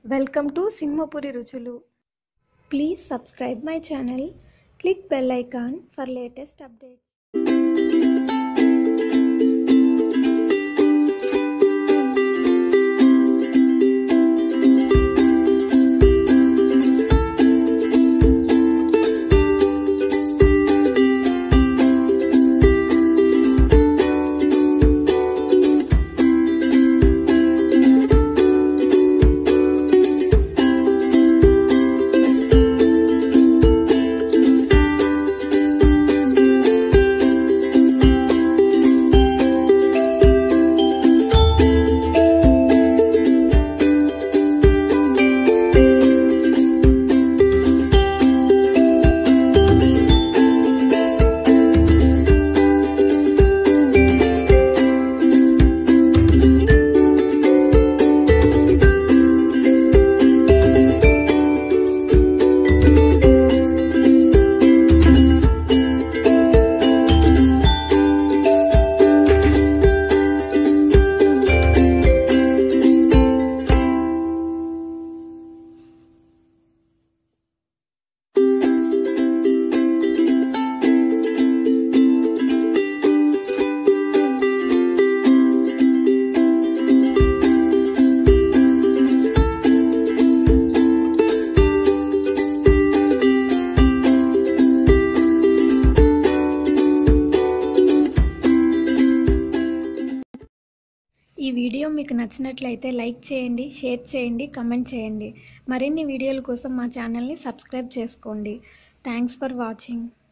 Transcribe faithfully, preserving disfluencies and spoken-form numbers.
Welcome to Simhapuri Ruchulu. Please subscribe my channel. Click bell icon for latest updates. ఈ video మీకు నచ్చినట్లయితే like చేయండి, share చేయండి, comment చేయండి. మరిన్ని వీడియోల కోసం మా ఛానల్ని సబ్స్క్రైబ్ చేసుకోండి. Thanks for watching.